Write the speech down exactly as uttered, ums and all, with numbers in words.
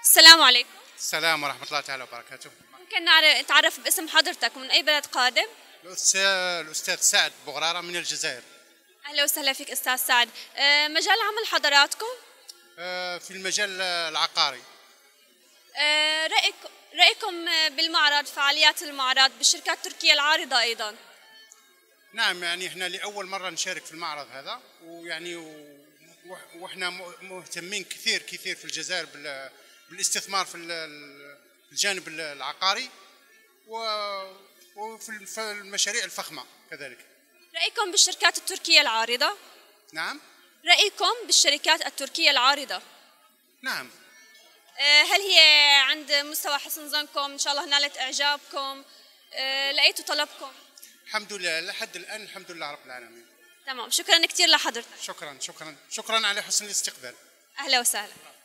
السلام عليكم. السلام ورحمة الله تعالى وبركاته. ممكن نعرف نتعرف باسم حضرتك ومن أي بلد قادم؟ الأستاذ الأستاذ سعد بغرارة من الجزائر. أهلا وسهلا فيك أستاذ سعد. آه، مجال عمل حضراتكم؟ آه، في المجال العقاري. آه، رأيكم رأيكم بالمعرض، فعاليات المعرض بالشركات التركية العارضة أيضا؟ نعم، يعني احنا لأول مرة نشارك في المعرض هذا، ويعني و- واحنا مهتمين كثير كثير في الجزائر بال- بالاستثمار في ال- في الجانب العقاري و- وفي ال- في المشاريع الفخمة كذلك. رأيكم بالشركات التركية العارضة؟ نعم. رأيكم بالشركات التركية العارضة؟ نعم. آه، هل هي عند مستوى حسن ظنكم؟ إن شاء الله نالت إعجابكم؟ آه، لقيتوا طلبكم؟ الحمد لله لحد الآن، الحمد لله رب العالمين. تمام، شكرا كثير لحضرتك. شكرا شكرا شكرا على حسن الاستقبال. أهلا وسهلا.